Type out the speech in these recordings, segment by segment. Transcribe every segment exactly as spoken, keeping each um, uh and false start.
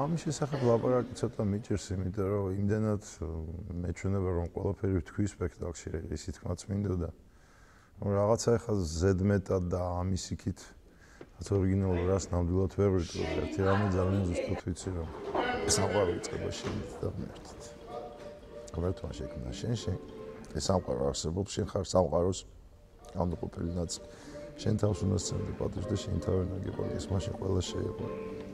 ამის შესახებ ლაპარაკი ცოტა მიჭირს, იმიტომ რომ იმდენად მეჩვენება რომ ყველაფერი ვთქვი სპექტაკლში, ისიც თქმაც მინდოდა. რაღაცა ახლა ზედმეტად და ამის იქით რაც ორიგინალურ რას ნამდვილად ვერ ვიტყვი, ერთი რამე ძალიან ზუსტად ვიცი რომ სამყარო იწყება შენით და მერტით. ღმერთმა შექმნა შენში, ეს სამყარო არსებობს, შენ ხარ სამყაროს განუყოფელი ნაწილი. შენ თავს უნდა სცემდე პატივს და შენ თავი უნდა გიყვარდეს, მაშინ ყველა შეიყვარ.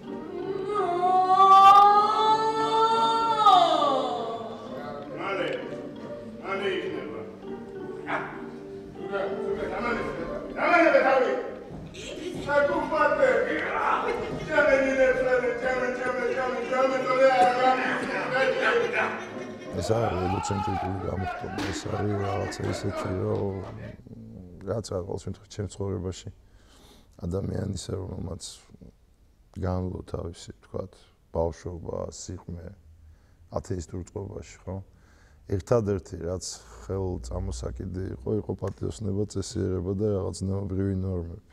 მალე, მალე იქნება. დამანებე თავი. საკუთმატე. ჯამენინე ფრენე, ჯამენ, ჯამენ, ჯამენ, ჯამენ, დოლე არა. ეს არის ელოცენტრიკური გამოხტომა, ეს არის რაღაცა ისეთი, რომ რაც რა ყოველ შემთხვევაში ჩემს ცხოვრებაში ადამიანის რომელმაც განვლო თავისი, თქვათ, ბავშვობა, სიღრმე, ათეისტურ წყობაში, ხო? ერთადერთი რაც ხელ წამოსაკიდი იყო, იყო პატიოსნება, წესიერება და რაღაც ზნეობრივი ნორმები.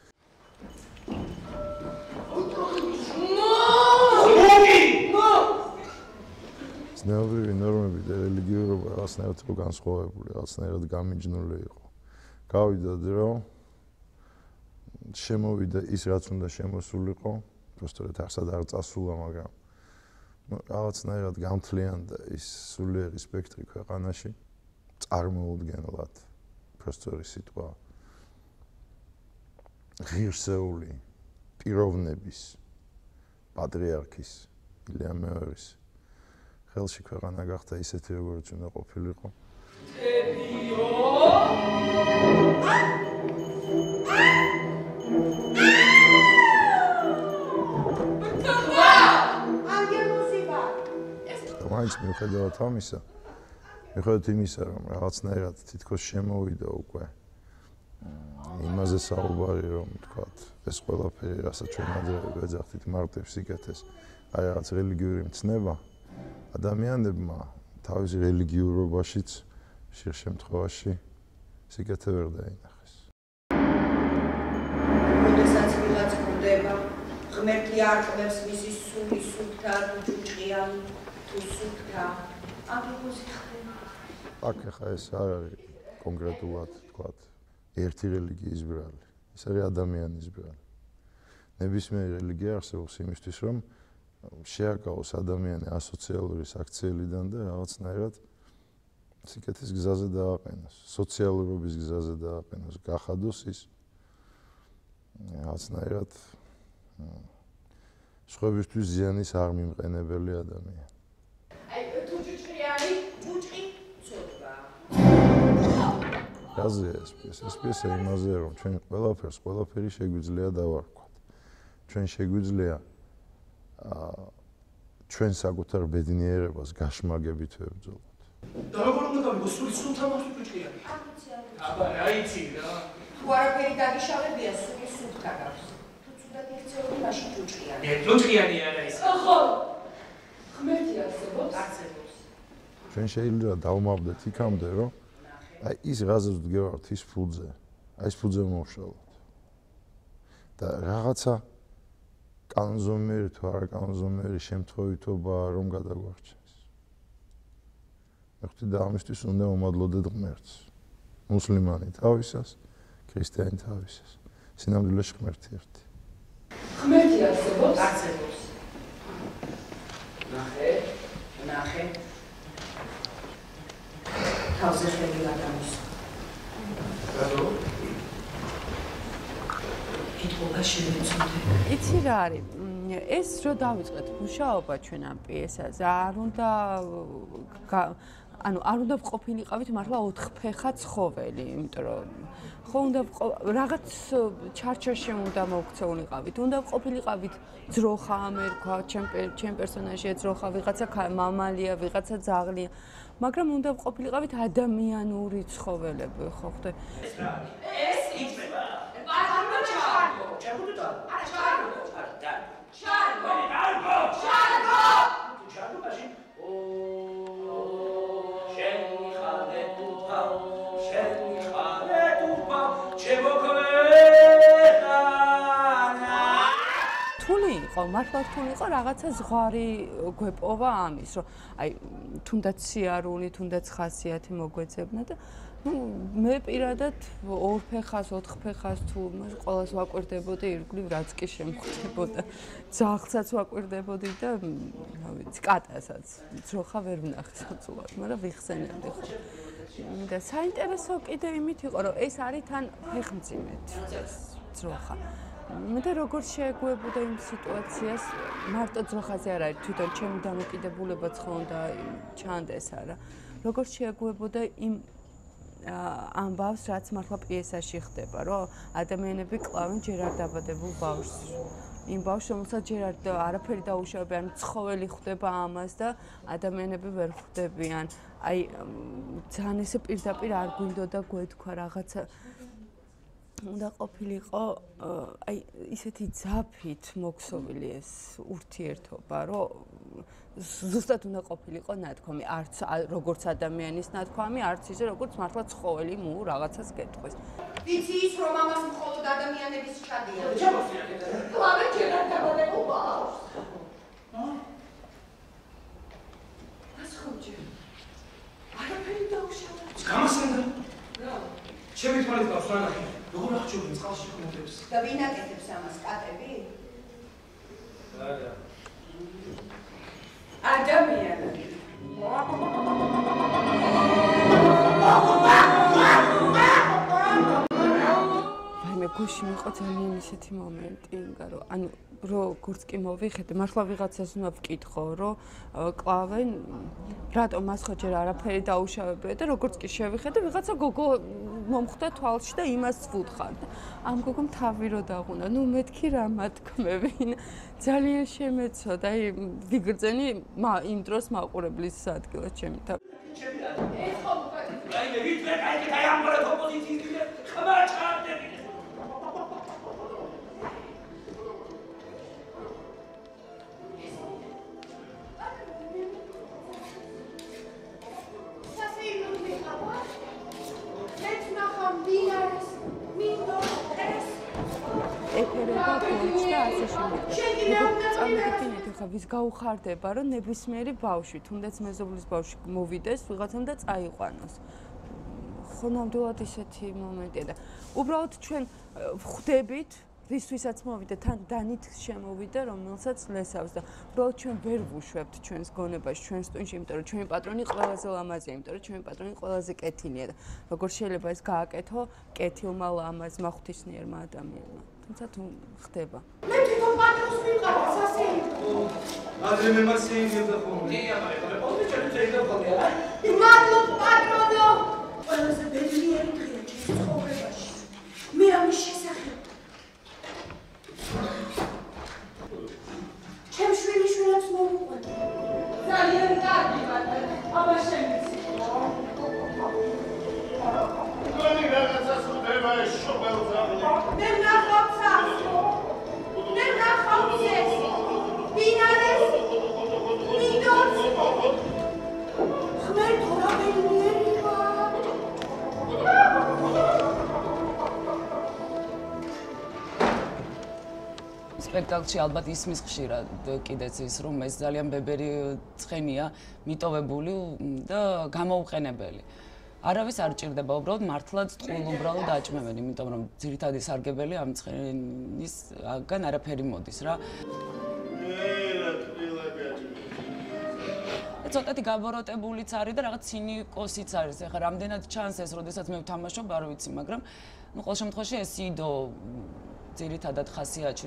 ზნეობრივი ნორმები და რელიგიურობა რაღაცნაირად იყო განსხვავებული, რაღაცნაირად გამიჯნული იყო. გავიდა დრო, შემოვიდა ის რაც უნდა შემოსულიყო, უბრალოდ ახსად არ წასულა, მაგრამ რაღაცნაირად გამთლიანდა ის სულიერი სპექტრი ქვეყანაში, წარმოუდგენლად, უბრალოდ სიტყვა ღირსეული პიროვნების, პატრიარქის, ილია მეორის ხელში ქვეყანა გახდა ისეთი, როგორც უნდა ყოფილიყო. მაინც მიუხედავად ამისა, მიუხედავად იმისა, რომ რაღაცნაირად თითქოს შემოვიდა უკვე იმაზე საუბარი, რომ თქვათ, ეს ყველაფერი, რასაც ჩვენ ადრე ვეძახდით მარტივ სიკეთეს, აი რაღაც რელიგიური მცნება, ადამიანებმა თავის რელიგიურობაშიც ხშირ შემთხვევაში სიკეთე ვერ დაინახეს. როდესაც ვიღაც კვდება, ღმერთი არკვევს მისი სული სუფთა თუ ჭუჭყიანი თუ სუფთა, ამბობს ხდება. აქ ახლა ეს არ არის კონკრეტულად, თქვათ, ერთი რელიგიის ბრალი, ეს არის ადამიანის ბრალი. ნებისმიერი რელიგია არსებობს იმისთვის, რომ შეაკავოს ადამიანი ასოციალური საქციელიდან და რაღაცნაირად სიკეთის გზაზე დააყენოს, სოციალურობის გზაზე დააყენოს, გახადოს ის რაღაცნაირად სხვებისთვის ზიანის არ მიმყენებელი ადამიანი. აი, თუ ჭუჭყიანი, ჭუჭყი ცოტა. რაზეა ეს პიესა? ეს პიესა იმაზეა, რომ ჩვენ ყველაფერს, ყველაფერი შეგვიძლია დავარქვათ. ჩვენ შეგვიძლია ჩვენ საკუთარ ბედნიერებას გაშმაგებით ვებრძოლოთ. და როგორ უნდა გავიგო სული სულთან აქვს ჭუჭყიანი? აბა, აიცი რა. თუ არაფერი დაგიშავებია, სული სულთა გაქვს. თუ ცუდად იქცეოდი, მაშინ ჭუჭყიანი. მე ჭუჭყიანი არა ის. ხო. ღმერთი არსებობს? არსებობს. ჩვენ შეიძლება დავმავდეთ იქამდე, რომ აი ის რაზეც ვდგევართ ის ფუძე, აი ეს ფუძე მოვშალოთ. და რაღაცა კანონზომიერი თუ არა კანონზომიერი შემთხვევითობა რომ გადაგვარჩენს. მე ხვდი და ამისთვის უნდა მომადლოდეთ ღმერთს. მუსლიმანი თავისას, ქრისტიანი თავისას. სინამდვილეში ღმერთი ერთი. ღმერთი არსებობს? არსებობს. ნახე, ნახე. თავზე ხელი გადამისვა. რატო? კითხვა შემეცოდე. იცი რა არის? ეს რო დავიწყეთ მუშაობა ჩვენ ამ პიესაზე, არ უნდა ანუ არ უნდა ყოფილიყავით მართლა ოთხფეხა ცხოველი, იმიტომ რომ ხო უნდა რაღაც ჩარჩაში უნდა მოვქცეულიყავით, უნდა ყოფილიყავით ძროხა, მე ვქვა, ჩემ ჩემ პერსონაჟია ძროხა, ვიღაცა მამალია, ვიღაცა ძაღლია, მაგრამ უნდა ყოფილიყავით ადამიანური ცხოველები, ხო ხდე? ეს იქნება. არა, ჩარგო, ჩარგო და არა, ჩარგო, და ჩარგო, ჩარგო, ჩარგო. თუ ჩარგო მაშინ ო შენი ხალე თუ პა, შენი ხალე თუ პა, ჩემო ქენა. თული იყო, მართლა რთული იყო, რაღაცა ზღვარი გვეპოვა ამის, რომ აი თუნდაც სიარული, თუნდაც ხასიათი მოგვეძებნა და ну მე პირადად ორ ფეხას, ოთხ ფეხას თუ ყველას ვაკვირდებოდი ირგვლივ რაც კი შემხვდებოდა. ძაღლსაც ვაკვირდებოდი და რა ვიცი, კატასაც. ძროხა ვერ ვნახე საწულად, მაგრამ ვიხსენებდი ხო. და საინტერესო კიდე იმით იყო, რომ ეს არის თან ფეხმძიმედ ძროხა. მე და როგორ შეეგუებოდა იმ სიტუაციას, მარტო ძროხაზე არ არის, თვითონ ჩემი დამოკიდებულებაც ხო უნდა ჩანდეს არა. როგორ შეეგუებოდა იმ ამბავს, რაც მართლა პიესაში ხდება, რომ ადამიანები კლავენ ჯერ არ დაბადებულ ბავშვს. იმ ბავშვს, რომელსაც ჯერ არაფერი დაუშავებიან, ცხოველი ხვდება ამას და ადამიანები ვერ ხვდებიან. აი ძალიან ესე პირდაპირ არ გვინდოდა გვეთქვა რაღაცა უნდა ყოფილიყო აი ისეთი ძაფით მოქსოვილი ეს ურთიერთობა, რომ ზუსტად უნდა ყოფილიყო ნათქვამი, არც როგორც ადამიანის ნათქვამი, არც ისე როგორც მართლა ცხოველი მუ რაღაცას გეტყვის. ვიცი ის რომ ამას მხოლოდ ადამიანების ჩადიან. კლავენ ჯერ არ დაბადებულ ბავშვს. რას ხომჯერ? არაფერი დაუშავა. გამასენდა. რა? ჩემი თვალით გავს რა ნახე. როგორ აღჭურვენ წყალში ხმობებს. და ვინ აკეთებს ამას, კატები? არა. ადამიანები. მე გუში მიყო ძალიან ისეთი მომენტი, იმიტომ რომ ანუ როგორც კი მოვიხედე, მართლა ვიღაცას უნდა ვკითხო, რომ კლავენ, რატომ მას ხო ჯერ არაფერი დაუშავებია და როგორც კი შევიხედე, ვიღაცა გოგო მომხვდა თვალში და იმას ვუთხარ. ამ გოგომ თავი რო დაღუნა. ნუ მეთქი რა მათქმევინ. ძალიან შემეცოდა, აი ვიგრძენი იმ დროს მაყურებლის ადგილად ჩემი თავი. ეს ხო აი მე ვიტყვი, აი აი ამბარა კომპოზიციის ხმა ჩარდები. ეკერება გოჩ და ასე შემდეგ. წამოგიდგინეთ ახლა ვის გაუხარდება, რომ ნებისმიერი ბავშვი, თუნდაც მეზობლის ბავშვი მოვიდეს ვიღაცამ და წაიყვანოს. ხო ნამდვილად ისეთი მომენტია და უბრალოდ ჩვენ ვხვდებით ვისთვისაც მოვიდა თან დანით შემოვიდა რომელსაც ლესავს და უბრალოდ ჩვენ ვერ ვუშვებთ ჩვენს გონებაში ჩვენს ტვინში იმიტომ რომ ჩვენი პატრონი ყველაზე ლამაზია იმიტომ რომ ჩვენი პატრონი ყველაზე კეთილია და როგორ შეიძლება ეს გააკეთო კეთილმა ლამაზმა ღვთისმიერმა ადამიანმა თუმცა თუ ხდება მე თვითონ პატრონს ვიყავ სასეირნო ადრე მე მას შეინებდა ხოლმე დი აბა პოდე ჩემი შეიძლება ხოლმე არა მადლობ პატრონო ყველაზე ბედნიერი დღეა ჩემს ცხოვრებაში მე ამის შესახებ ჩემ შვილი შვილებს მოვუყვეთ. ძალიან კარგი ბატონო. აბა შემიცი. გონი რაღაცას უთება ეს შობელძაღლი. მე ვნახავ სასო. მე ვნახავ ეს. ბინარეს. მინდორს. ღმერთო რა ბედნიერი ვარ. სპექტაკლში ალბათ ისმის ხშირად კიდეც ის რომ ეს ძალიან ბებერი ცხენია მიტოვებული და გამოუყენებელი. არავის არ ჭირდება უბრალოდ მართლაც ტყუილ უბრალო დააჭმევენ, იმიტომ რომ ძირითადი სარგებელი ამ ცხენისგან არაფერი მოდის რა. ცოტათი გაბოროტებულიც არის და რაღაც ცინიკოსიც არის. ეხლა რამდენად ჩანს ეს, როდესაც მე ვთამაშობ, არ ვიცი, მაგრამ ნუ ყოველ შემთხვევაში ეს იდო ძირითადად ხასიათში.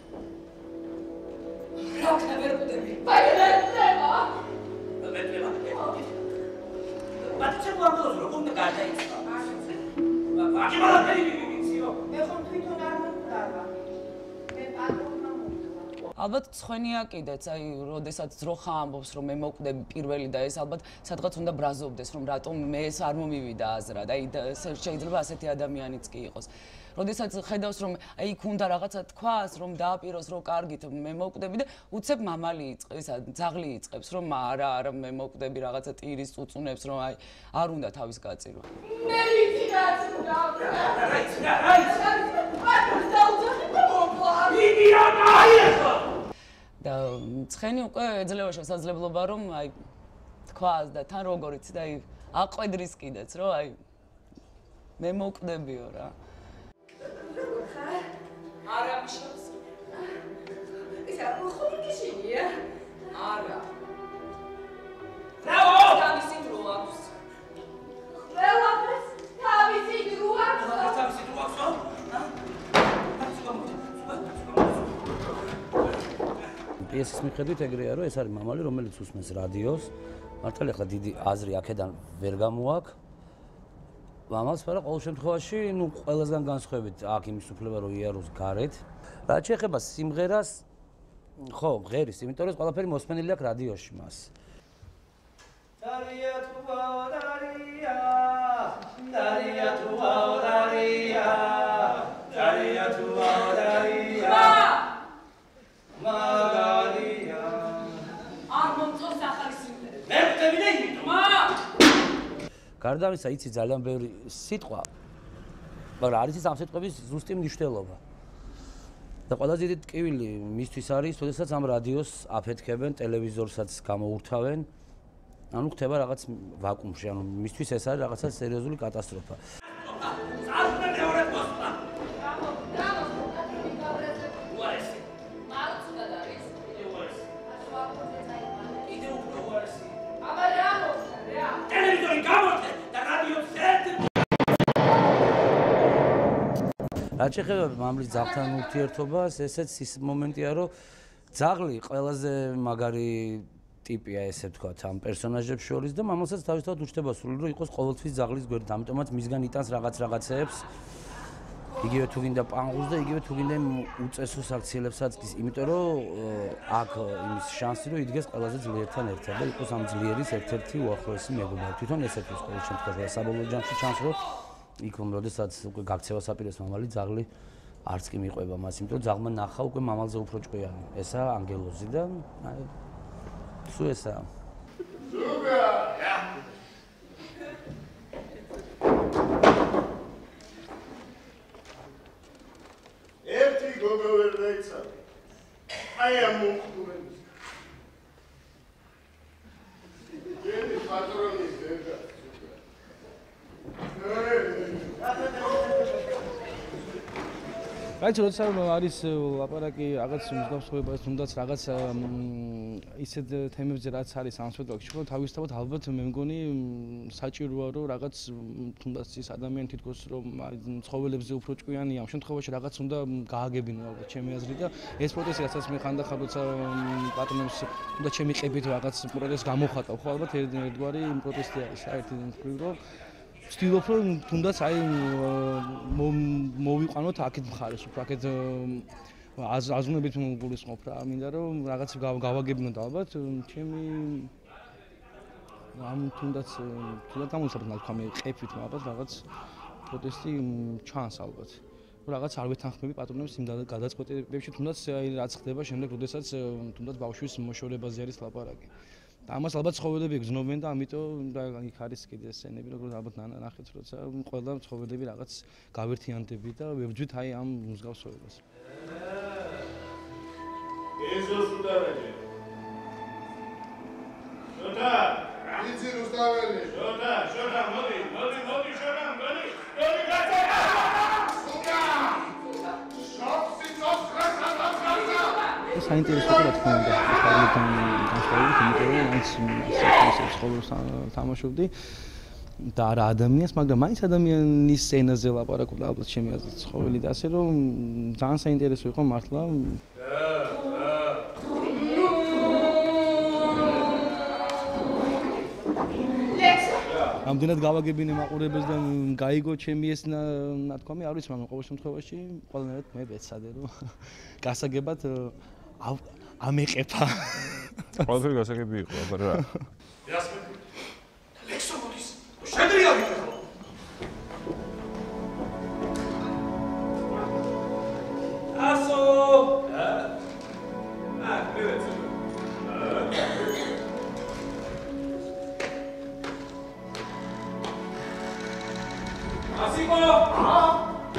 რა ხარ ვერდები? პაილეტება. ვერდება. ბატონო ვამბობ რომ უნდა გადაიწყო. ბაჭი მაგარი ვიციო. მე ხომ თვითონ არ მომდავა. მე პატრონმა მომდავა. ალბათ ცხენია კიდეც, აი, როდესაც ძროხა ამბობს, რომ მე მოვკვდები პირველი და ეს ალბათ სადღაც უნდა ბრაზობდეს, რომ რატომ მე ეს არ მომივიდა აზრად. აი, შეიძლება ასეთი ადამიანიც კი იყოს. როდესაც ხედავს რომ აი იქ უნდა რაღაცა თქვას, რომ დააპიროს, რომ კარგით მე მოვკვდები და უცებ მამალი იწყებს, ძაღლი იწყებს, რომ არა, არა მე მოვკვდები რაღაცა ტირის წუწუნებს, რომ აი არ უნდა თავის გაწირვა. მე ვიცი რაც უნდა. რაიც, რაიც. პატრონს დაუძახი და მოკლა. იდიანა აი ახლა. ცხენი უკვე ეძლევა შესაძლებლობა რომ აი თქვას და თან როგორიც და აი აყვედრის კიდეც რომ აი მე მოვკვდებიო რა. არა მიშოს. ისა ხომ გიშინია? არა. რავო! თავისი დრო აქვს. ყველაფერს თავისი დრო აქვს. თავისი დრო აქვს? ჰა? პიესის მიხედვით ეგრეა რომ ეს არის მამალი რომელიც უსმენს რადიოს. მართალია ახლა დიდი აზრი აქედან ვერ გამოაქვს. მამალს მაგრამ ყოველ შემთხვევაში ნუ ყველასგან განსხვავებით აქ იმის უფლება რომ იაროს გარეთ. რაც შეეხება სიმღერას ხო, ღერის, იმიტომ რომ ყველაფერი მოსმენილი აქვს რადიოში მას. დარია თუ დარია დარია თუ დარია დარია თუ დარია მაგარია არ მომწონს ახალი სიმღერა. მე ვტები და იმიტომ მა გარდა ამისა იცი ძალიან ბევრი სიტყვა მაგრამ არის ის ამ სიტყვების ზუსტი მნიშვნელობა. და ყველაზე დიდი ტკივილი მისთვის არის, როდესაც ამ რადიოს აფეთქებენ, ტელევიზორსაც გამოურთავენ. ანუ ხდება რაღაც ვაკუუმში, ანუ მისთვის ეს არის რაღაცა სერიოზული კატასტროფა. წარუმე მეორედ მოსვლა. ბრავო, ბრავო, კატრი გავრეზე. უარესი. მარუცუდად არის. კიდე უარესი. ასვა აკუზე წაიყვანე. კიდე უფრო უარესი. აბა რა მოხდა, რა? ტელევიზორი გამორთე და რადიო ზერტ რაც შეეხება მამლის ძაღლთან ურთიერთობას, ესეც ის მომენტია, რომ ძაღლი ყველაზე მაგარი ტიპია, ესე ვთქვათ, ამ პერსონაჟებს შორის და მამალსაც თავისთავად უჩნდება სული, რომ იყოს ყოველთვის ძაღლის გვერდით, ამიტომაც მისგან იტანს რაღაც რაღაცეებს. იგივე თუ გინდა პანგურს და იგივე თუ გინდა უწესოს აქციელებსაც, იმიტომ რომ აქ იმის შანსი, რომ იდგეს ყველაზე ძლიერთან ერთად და იყოს ამ ძლიერის ერთ-ერთი უახლოესი მეგობარი. თვითონ ესეც ის ყოველ შემთხვევაში საბოლოო ჯამში ჩანს, რომ იქ როდესაც უკვე გაქცევას აპირებს მამალი ძაღლი არც კი მიყვება მას, იმიტომ რომ ძაღლმა ნახა უკვე მამალზე უფრო ჭკვიანი. ესაა ანგელოზი და აი სულ ესაა. ზუგა! ერთი გოგო ვერ დაიცავი. აი ამ მომხდურების. ძენი პატრონის დედა. რაიც როცა არის ლაპარაკი რაღაც მსგავსებაზე, თუნდაც რაღაც ისეთ თემებზე რაც არის ამ სპექტაკლში, ხო თავისთავად ალბათ მე მგონი საჭიროა რომ რაღაც თუნდაც ის ადამიანი თითქოს რომ ცხოველებზე უფრო ჭკვიანია, ამ შემთხვევაში რაღაც უნდა გააგებინო ალბათ ჩემი აზრით და ეს პროტესტი რასაც მე ხანდახან როცა პატრონებს უნდა ჩემი ყებით რაღაც პროტესტს გამოხატავ, ხო ალბათ ერთგვარი პროტესტი არის, საერთოდ თქვი რომ ვცდილობ რომ თუნდაც აი მოვიყვანოთ აქეთ მხარეს, უფრო აქეთ აზროვნებით მოგულისხმობ რა, მინდა რომ რაღაც გავაგებინოთ ალბათ ჩემი ამ თუნდაც თუნდაც გამოსარდნა თქვა მე ყეფით ალბათ რაღაც პროტესტი ჩანს ალბათ. რაღაც არ ვეთანხმები პატრონებს იმ გადაწყვეტილებებში, თუნდაც აი რაც ხდება შემდეგ, როდესაც თუნდაც ბავშვის მოშორებაზე არის ლაპარაკი. ამას ალბათ ცხოველები გზნობენ და ამიტომ და იქ არის კიდე სცენები, როგორც ალბათ ნახეთ, როცა ყველა ცხოველები რაღაც გავერთიანდები და ვებძვით აი ამ მსგავსებას. ეზოს უდაველი. შოთა, იცი რუსთაველი. შოთა, შოთა, მოდი, მოდი, მოდი, შოთა, მოდი. მოდი, გაცა. სულა! შოპსი წოხრა გადაგაცა. საინტერესო რა თქმა უნდა, ხალხთან განსხვავებით, იმიტომ რომ ის ის ცხოვრობს თამაშობდი და არა ადამიანს, მაგრამ მაინც ადამიანის სცენაზე ლაპარაკობდა ალბათ ჩემი აზრით ცხოველი და ასე რომ ძალიან საინტერესო იყო მართლა. ამდენად გავაგებინე მაყურებელს და გაიგო ჩემი ეს ნათქვამი, არ ვიცი, მაგრამ ყოველ შემთხვევაში ყველანაირად მე ვეცადე რომ გასაგებად ამეყეფა. ყველაფერი გასაგები იყო, აბა რა. ლექსო მოდის. შედრია ვიყო. ასო. აა, привет. ასიკო.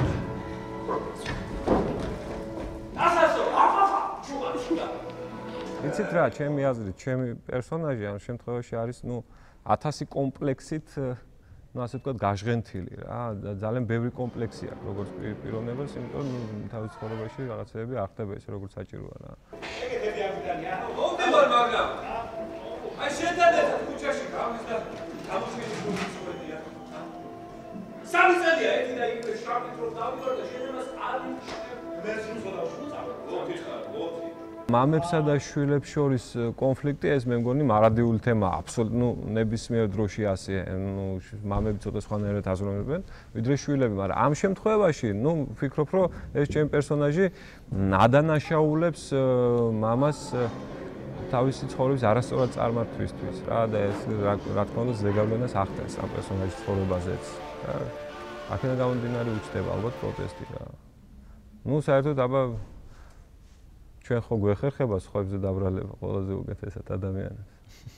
ასასო, აფაფა. ჩუღა, ჩუღა. იცით რა, ჩემი აზრით, ჩემი პერსონაჟი ამ შემთხვევაში არის, ну, ათასი კომპლექსით, ну, ასე ვთქვათ, გაჟღენთილი რა. ძალიან ბევრი კომპლექსი აქვს, როგორც პიროვნებას, იმიტომ რომ თავის ცხოვრებაში რაღაცეები არ ხდება ესე, როგორც საჭიროა რა. შეგეძები არ მიდანია, მოვდივარ, მაგრამ აი შედადეთ ქუჩაში გამის და გამოჩენი გულისხმობია. სამი წელია ერთი და იგივე შავით რომ დავიდარ და შენებას არ მიშნებ. მე სულსო დავშუწავ. გოთი ხარ, გოთი. მამებსა და შვილებს შორის კონფლიქტი ეს მე მგონი მარადიული თემაა, აბსოლუტურად, ну, ნებისმიერ დროში ასე, ну, მამები ცოტა სხვანაირად აზროვნებენ, ვიდრე შვილები, მაგრამ ამ შემთხვევაში, ну, ვფიქრობ, რომ ეს ჩემი პერსონაჟი ადანაშაულებს მამას თავისი ცხოვრების არასწორად წარმართვისთვის რა და ეს რა თქმა უნდა ზეგავლენას ახდენს ამ პერსონაჟის ცხოვრებაზეც. აქედან გამომდინარე უჩნდება ალბათ პროტესტი რა. ну, საერთოდ აბა ჩვენ ხო გვეხერხება სხვებზე დაბრალება ყველაზე უკეთესად ადამიანებს.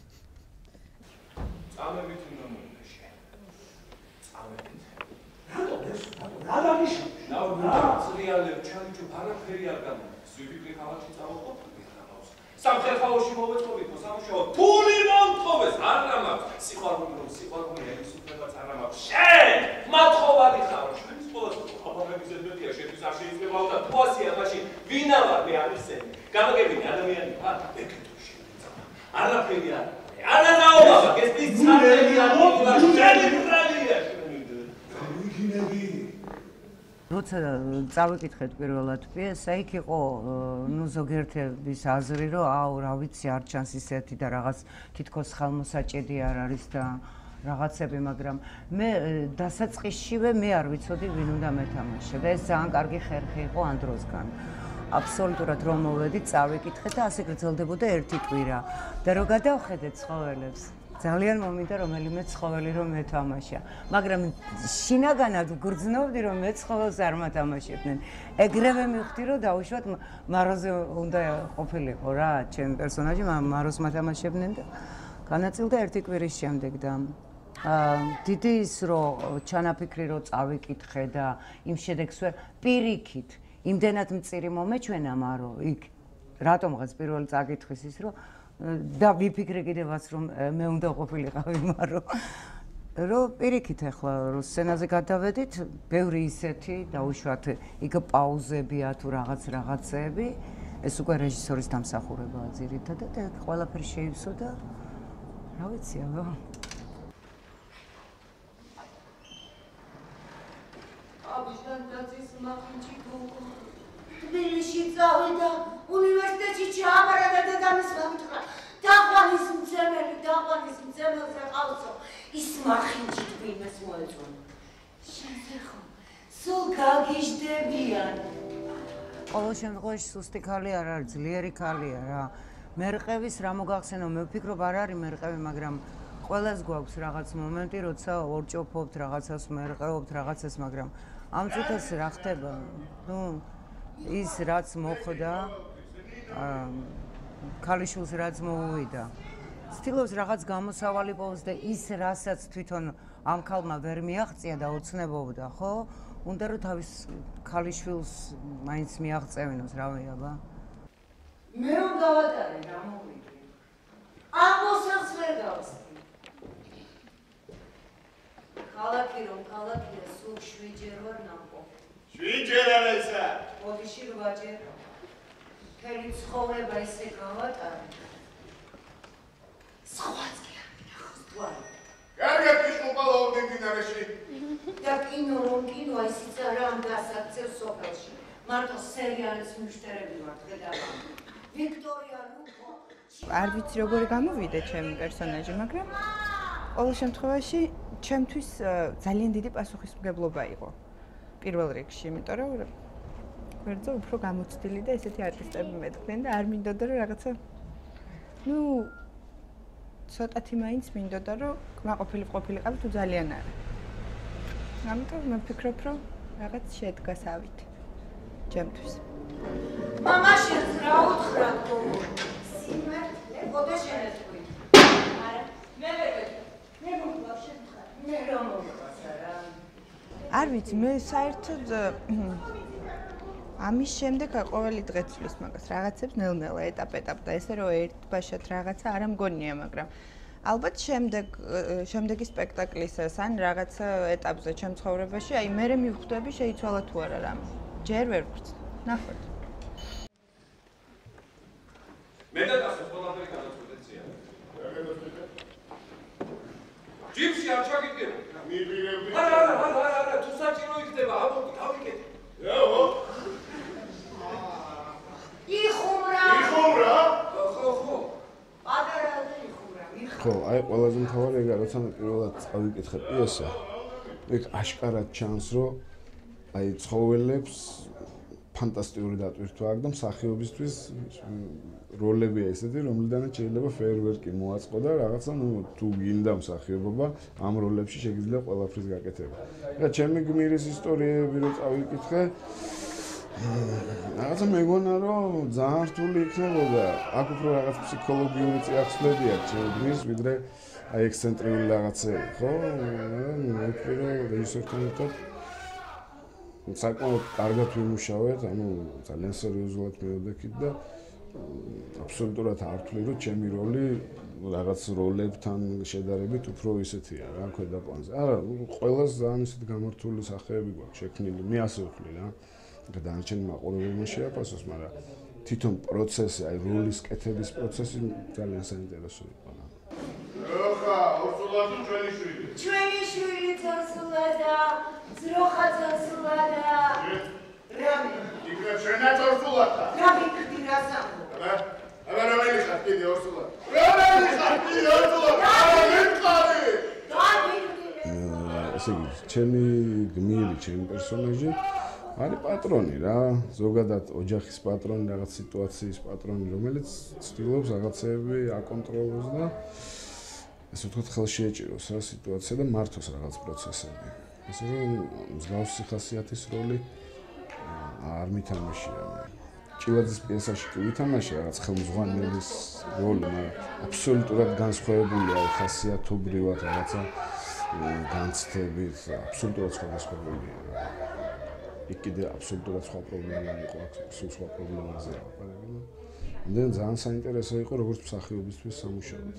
წამებით უნდა მოიქნა შენ. წამებით. რატო ეს? რა დანიშნავს? რა რეალებ ჩალიჩო არაფერი არ გამოდის. ვიფიქრე ქალაქში წავაყოფ სამხერხაოში მოვეწყობით მოსამუშაო ფული მომთხოვეს არა მაქვს სიყვარული რომ სიყვარული ელისუფლებას არა მაქვს შენ მათხოვარი ხარ ჩვენს ყოველს აბაბების ზედმეტია შენთვის არ შეიძლება და თვასია მაშინ ვინა ვარ მე არ ისე გამაგებინე ადამიანი ხარ ეკეთო შენ არაფერი არ არა რაობა ეს ის ცარელი არ მოგვა შენი ბრალია ვიგინები როცა წავიკითხეთ პირველად პიესა, იქ იყო ნუ ზოგიერთების აზრი, რომ აუ, რა ვიცი, არ ჩანს ისეთი და რაღაც თითქოს ხალმოსაჭედი არ არის და რაღაცები, მაგრამ მე დასაწყისშივე მე არ ვიცოდი ვინ უნდა მეთამაშე და ეს ძალიან კარგი ხერხი იყო ამ დროსგან. აბსოლუტურად რომ მოვედი, წავიკითხე და ასე გრძელდებოდა ერთი კვირა და რო გადავხედე ცხოველებს ძალიან მომინდა რომელიმე ცხოველი რომ მეთამაშა, მაგრამ შინაგანად გრძნობდი რომ მე ცხოველს არ მათამაშებდნენ. ეგრევე მივხვდი რომ დაუშვათ მაროზე უნდა ყოფილიყო რა, ჩემი პერსონაჟი მაროს მათამაშებდნენ და განაწილდა ერთი კვირის შემდეგ და დიდი ის რომ ჩანაფიქრი რომ წავიკითხე და იმ შედეგს ვერ პირიქით, იმდენად მწირი მომეჩვენა მარო იქ რატომღაც პირველ წაკითხვის ის რომ და ვიფიქრე კიდევაც რომ მე უნდა ყოფილიყავი მარო რომ პირიქით ახლა რომ სცენაზე გადავედით ბევრი ისეთი დაუშვათ იქ პაუზებია თუ რაღაც რაღაცეები ეს უკვე რეჟისორის დამსახურებაა ძირითადად და ყველაფერი შეივსო და რა ვიცი აბა აბიჯდან დაწის მახინჭი გოგო თბილისში წავიდა უნივერსიტეტში ჩააბარა და დედამისს გამითხრა დაყვანის მცემელი დაყვანის მცემელზე ყავსო ის მახინჭი თბილისს მოეწონა შენზე ხო სულ გაგიჟდებიან ყოველ შემთხვევაში სუსტი ქალი არ არის ძლიერი ქალია რა მერყევის რა მოგახსენო მე ვფიქრობ არ არის მერყევი მაგრამ ყველას გვაქვს რაღაც მომენტი როცა ორჭოფობთ რაღაცას მერყეობთ რაღაცას მაგრამ ამ წუთას რა ხდება ნუ ის რაც მოხდა ქალიშვილს რაც მოუვიდა ცდილობს რაღაც გამოსავალი პოვოს და ის რასაც თვითონ ამ ქალმა ვერ მიაღწია და ოცნებობდა ხო უნდა რომ თავის ქალიშვილს მაინც მიაღწევინოს რავი აბა მე რომ გავატარე რა მოვიდე ამოსაც ვერ გავსწრე ქალაქი რომ ქალაქია სულ შვიჯერ ვარ ნამყოფი შვიჯერ არა ისა ოდიში რვაჯერ მთელი ცხოვრება ისე გავატარე სხვაც კი არ მინახავს თვალი კარგად გიშუყალა ორდენ დინარეში და კინო რომ კინოა ისიც არა ამ გასაქცევ სოფელში მარტო სერიალის მუშტერები ვარ ხედავ ვიქტორია ლუკო არ ვიცი როგორ გამოვიდა ჩემი პერსონაჟი მაგრამ ყოველ შემთხვევაში ჩემთვის ძალიან დიდი პასუხისმგებლობა იყო პირველ რიგში იმიტომ რომ ვერძო უფრო გამოცდილი და ესეთი არტისტები მედგნენ და არ მინდოდა რომ რაღაცა ნუ ცოტათი მაინც მინდოდა რომ კმაყოფილი ყოფილიყავი თუ ძალიან არა ამიტომ მე ვფიქრობ რომ რაღაც შედგა სავით ჩემთვის მამაშენ რა უთხრა გოგო სიმართლე გოდა შენეთქვი არა მე ვერ მე მოგვა შეხარ მე რომ მოგვა არა არ ვიცი მე საერთოდ ამის შემდეგ ყოველი დღე ცვლის მაგას რაღაცებს ნელ-ნელა ეტაპ-ეტაპ და ესე რომ ერთბაშად რაღაცა არ ამგონია, მაგრამ ალბათ შემდეგ შემდეგი სპექტაკლის ან რაღაცა ეტაპზე ჩემ ცხოვრებაში, აი მე მივხვდები შეიცვალა თუ არა რამე. ჯერ ვერ ვხვდ. ნახოთ. მე და დასო ყველაფერი გადაწყვეტია. ჯიპსი არ ჩაგიგდება. მიდირები. არა, არა, არა, არა, თუ საჭირო იქნება, ამოდი, გავიკეთე. იაო. იხუმრა. იხუმრა? ხო, ხო. პატარაზე იხუმრა. ხო, აი ყველაზე მთავარი ეგა, როცა მე პირველად წავიკითხე პიესა, ეგ აშკარად ჩანს, რომ აი ცხოველებს ფანტასტიკური დატვირთვა აქვს და მსახიობისთვის როლებია ესეთი, რომლიდანაც შეიძლება ფეერვერკი მოაწყო და რაღაცა ნუ თუ გინდა მსახიობობა, ამ როლებში შეიძლება ყველაფრის გაკეთება. და ჩემი გმირის ისტორიები რო წავიკითხე, რაღაცა მეგონა რომ ძალიან რთული იქნებოდა. აქ უფრო რაღაც ფსიქოლოგიური წიაღსლები აქვს ჩემი გმირს, ვიდრე აი ექსცენტრიული რაღაცები, ხო? მე ვფიქრე რომ რეჟისორთან ერთად საკმაოდ კარგად ვიმუშავეთ, ანუ ძალიან სერიოზულად მივდექით და აბსოლუტურად არ ვთვლი, რომ ჩემი როლი რაღაც როლებთან შედარებით უფრო ისეთია რა, ქვედაპლანზე. არა, ყველას ძალიან ისეთ გამართული სახეები გვაქვს შექმნილი, მე ასე ვთვლი რა. და დანარჩენი მაყურებელმა შეაფასოს, მაგრამ თვითონ პროცესი, აი როლის კეთების პროცესი ძალიან საინტერესო იყო. ხა, ორსულა თუ ჩვენი შვილი? ჩვენი შვილი ორსულადა, ძროხაც ორსულადა. რამე? იქნებ შენაც ორსულადა. რა ვიქდი რას ამბობ? აბა, აბა რომელი ხარ კიდე ორსულა? რომელი ხარ კიდე ორსულა? არა, მიყარი. დავიქდი. ესე იგი, ჩემი გმირი, ჩემი პერსონაჟი არის პატრონი რა, ზოგადად ოჯახის პატრონი, რაღაც სიტუაციის პატრონი, რომელიც ცდილობს რაღაცეები აკონტროლოს და ესე ვთქვათ, ხელში ეჭიროს რა სიტუაცია და მართოს რაღაც პროცესები. ესე რომ მსგავსი ხასიათის როლი არ მითამაშია მე. ჭილაძის პიესაში კი ვითამაშე რაღაც ხელმძღვანელის როლი, მაგრამ აბსოლუტურად განსხვავებულია ხასიათობრივად რაღაცა განცდებით, აბსოლუტურად სხვადასხვაგვარია. იქ კიდე აბსოლუტურად სხვა პრობლემა იყო, სულ სხვა პრობლემაზე ლაპარაკი. და ძალიან საინტერესო იყო როგორც მსახიობისთვის სამუშაოდ.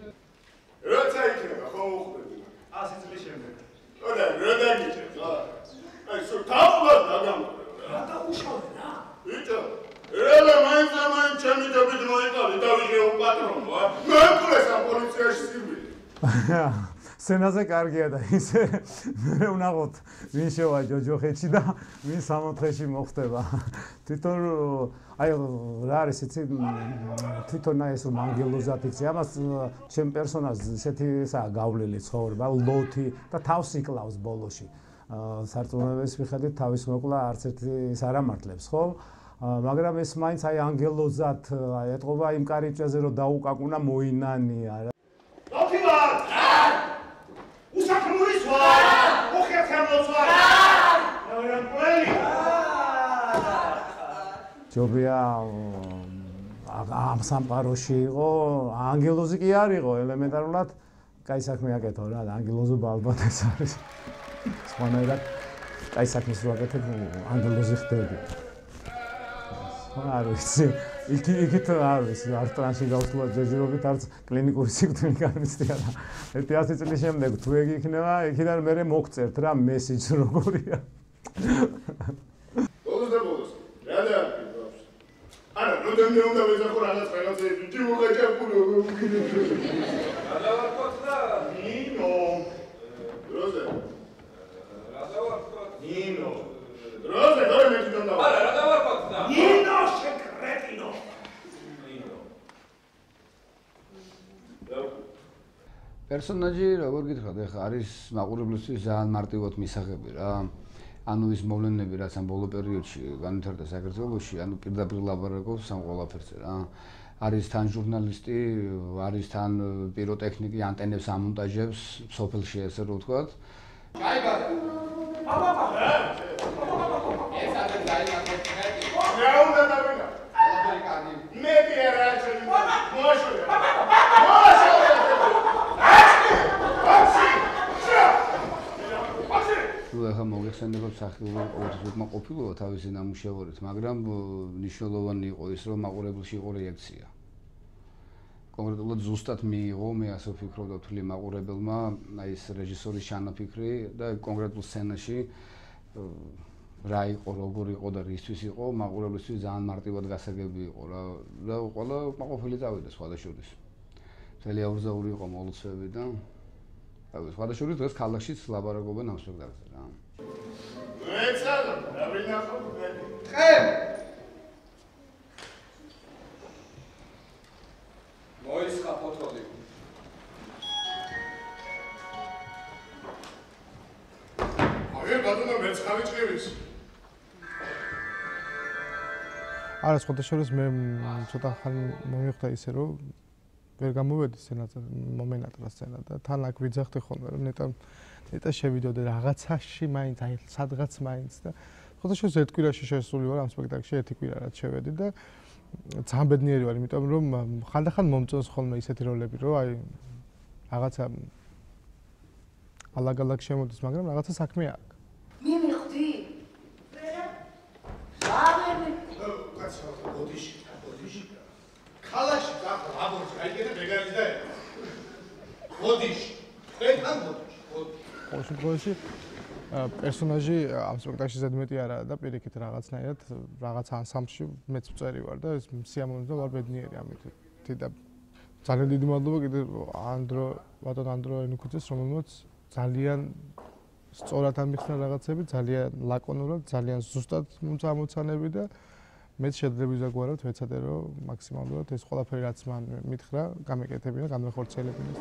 როცა იქნება, ხო უხდები? ასი წლის შემდეგ. ოდა, რა დაგიჭერს, რა? აი, სულ თავად დაგამოწევ. რა დაუშავე რა? ბიჭო, ელა მაინც მაინც ჩემი დაბით მოიყავი, დავიღე უპატრონო, ა? მე მკვლეს ამ პოლიციაში სირბილი. სცენაზე კარგია და ისე მე ვნახოთ ვინ შევა ჯოჯოხეთში და ვინ სამოთხეში მოხდება. თვითონ აი რა არის იცი თვითონ აი ეს რომ ანგელოზად იცი ამას ჩემ პერსონაჟს ესეთისა გავლილი ცხოვრება ლოთი და თავს იკლავს ბოლოში. სარწმუნოების მიხედვით თავის მოკლა არც ერთი ის არ ამართლებს, ხო? მაგრამ ეს მაინც აი ანგელოზად ეტყობა იმ კარიბჭეზე რომ დაუკაკუნა მოინანია რა. ჯობია ამ სამყაროში იყო, ანგელოზი კი არ იყო, ელემენტარულად კაი საქმე აკეთო რა, ანგელოზობა ალბათ ეს არის. სხვანაირად კაი საქმეს რო აკეთებ, ანგელოზი ხდები. არ ვიცი, იქ იქით არ ვიცი, არ ტრანსში გავსულა ჯეჯირობით, არც კლინიკური სიკვდილი გამიცდია რა. ერთი ასი წლის შემდეგ თუ ეგ იქნება, იქიდან მერე მოგწერთ რა მესიჯს როგორია. ბოლოს და ბოლოს, რა დაარქი? არა, როდემდე უნდა ვეძახო რაღაც რაღაცეები, ჯი მოხაჭაპურო. რა დავარქოთ და? ნინო. დროზე. რა დავარქოთ? ნინო. დროზე, დორე მე თვითონ დავა. არა, რა დავარქოთ და? ნინო შეკრეტინო. ნინო. პერსონაჟი, როგორ გითხრათ, ეხა არის მაყურებლისთვის ძალიან მარტივად მისაღები რა. ანუ ის მოვლენები, რაც ამ ბოლო პერიოდში განვითარდა საქართველოში, ანუ პირდაპირ ლაპარაკობს ამ ყველაფერზე რა. არის თან ჟურნალისტი, არის თან პიროტექნიკი, ანტენებს ამონტაჟებს, სოფელში ესე რომ ვთქვათ. ჩაიგარა. აბაბა. ეს არის დაიმართეთ მეტი. რა უნდა დავინა? ლაპარაკი კარგი. მეტი არა ჩემი. მოაშორე. მოაშორე. ნუ ახლა მოგიხსენე მოიხსენება მსახიობი ყოველთვის უკმაყოფილოა თავისი ნამუშევრით, მაგრამ მნიშვნელოვანი იყო ის, რომ მაყურებელში იყო რეაქცია. კონკრეტულად ზუსტად მიიღო, მე ასე ვფიქრობ და ვთვლი მაყურებელმა აი ეს რეჟისორის ჩანაფიქრი და კონკრეტულ სცენაში რა იყო, როგორ იყო და რისთვის იყო, მაყურებლისთვის ძალიან მარტივად გასაგები იყო რა და ყველა უკმაყოფილი წავიდა სხვადასხვა. მთელი აურზაური იყო მოლოცვები და სხვადასხვა დღეს ქალაქშიც ლაბარაკობენ ამ სპექტაკლზე რა. მეცა რა ვინახავ დღე? მოისხა ფოთოლი. აგერ ბატონო მეც ხავი ჭყივის. არა, სხვადასხვა მე ცოტა ხან მომიხვდა ისე რომ ვერ გამოვედი სცენაზე, მომენატრა სცენა და თან აქ ვიძახდი ხოლმე რომ ნეტა ნეტა შევიდოდე რაღაცაში მაინც აი სადღაც მაინც და ხოდაშოს ერთ კვირაში შესული ვარ ამ სპექტაკლში ერთი კვირა რაც შევედი და ძალიან ბედნიერი ვარ, იმიტომ რომ ხანდახან მომწონს ხოლმე ისეთი როლები, რომ აი რაღაცა ალაგ-ალაგ შემოდის, მაგრამ რაღაცა საქმე აქვს. მიმიხდი? ზავერი. კაცო, გოდიში, გოდიში. ქალაქში გახდა აბორტი, აიგედა ბეგარის და ეხა. გოდიში. ეხა გოდიში. ყოველ შემთხვევაში პერსონაჟი ამ სპექტაკლში ზედმეტი არაა და პირიქით რაღაცნაირად რაღაც ანსამბლში მეც ვწერი ვარ და ეს სიამოვნებდა და ვარ ბედნიერი ამით. და ძალიან დიდი მადლობა კიდე ანდრო, ბატონ ანდრო ენიქუძეს, რომელმაც ძალიან სწორად ამიხსნა რაღაცები, ძალიან ლაკონურად, ძალიან ზუსტად მომწამოცანები და მეც შეძლებს დაგვარად ვეცადე რომ მაქსიმალურად ეს ყველაფერი რაც მან მითხრა, გამეკეთებინა, განვეხორციელებინა.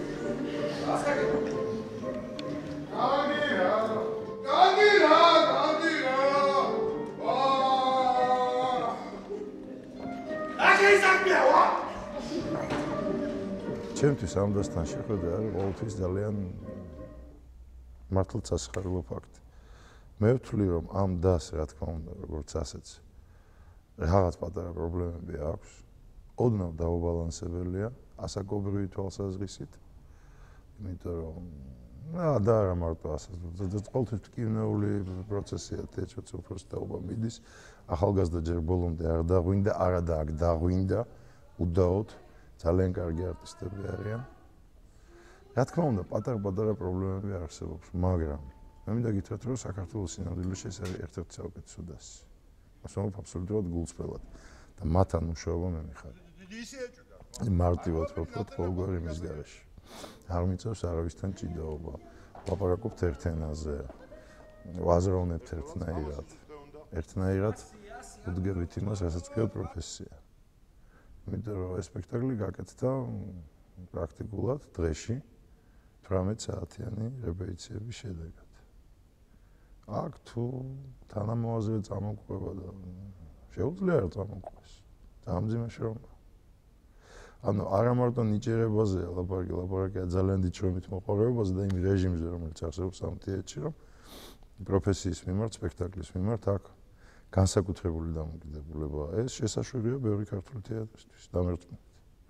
ჩემთვის ამ დასთან შეხვედრა არის ყოველთვის ძალიან მართლაც სასიხარულო ფაქტი. მე ვთვლი რომ ამ დას რა თქმა უნდა როგორც ასეც რაღაც პატარა პრობლემები აქვს. ოდნავ დაუბალანსებელია ასაკობრივი თვალსაზრისით. იმიტომ რომ რა და არა მარტო ასეც ყოველთვის ტკივნეული პროცესია თეატრიც უბრალოდ დაუბა მიდის. ახალგაზრდა ჯერ ბოლომდე არ დაღვინდა, არა და აქ დაღვინდა უდაოდ ძალიან კარგი არტისტები არიან. რა თქმა უნდა, პატარ-პატარა პრობლემები არსებობს, მაგრამ მე მინდა გითხრათ, რომ საქართველოს სინამდვილეში ეს არის ერთ-ერთი საუკეთესო დასი. მასწავლებ აბსოლუტურად გულწრფელად და მათთან მუშაობა მე მიხარია. მარტივად ვფიქრობ ყოველგვარი მის გარეშე. არ მიწევს არავისთან ჭიდაობა. ვაპარაკობთ ერთ ენაზე, ვაზროვნებთ ერთნაირად. ერთნაირად ვდგებით იმას, რასაც ქვია პროფესია. იმიტომ რომ ეს სპექტაკლი გაკეთდა პრაქტიკულად დღეში თვრამეტ საათიანი რეპეტიციების შედეგად. აქ თუ თანამოაზრე წამოყვება და შეუძლია არ წამოყვეს. დამძიმე შრომა. ანუ არა მარტო ნიჭიერებაზეა ლაპარაკი, ლაპარაკია ძალიან დიდ შრომით მოყარებაზე და იმ რეჟიმზე, რომელიც არსებობს ამ თეატრში, რომ პროფესიის მიმართ, სპექტაკლის მიმართ აქ განსაკუთრებული დამოკიდებულება. ეს შესაშვებია ბევრი ქართული თეატრისთვის, დამერწმუნდით.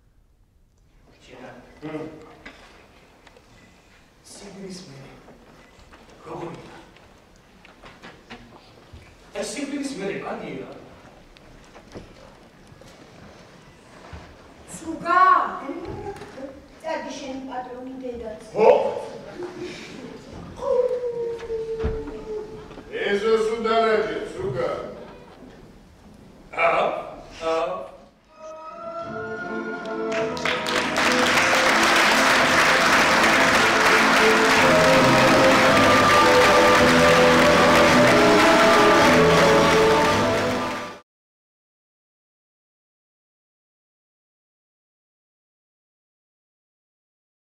სიგნის მე როგორია? ეს სიგნის მე კადია.